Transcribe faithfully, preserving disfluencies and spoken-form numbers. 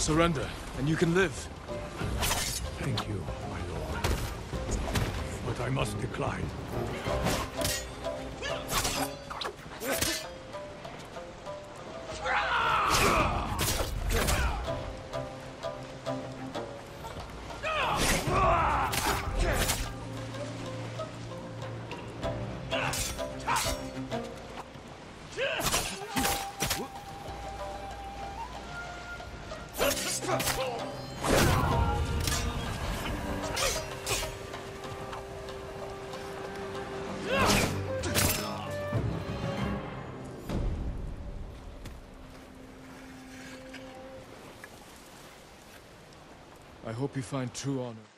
Surrender, and you can live. Thank you, my lord. But I must decline. I hope you find true honor.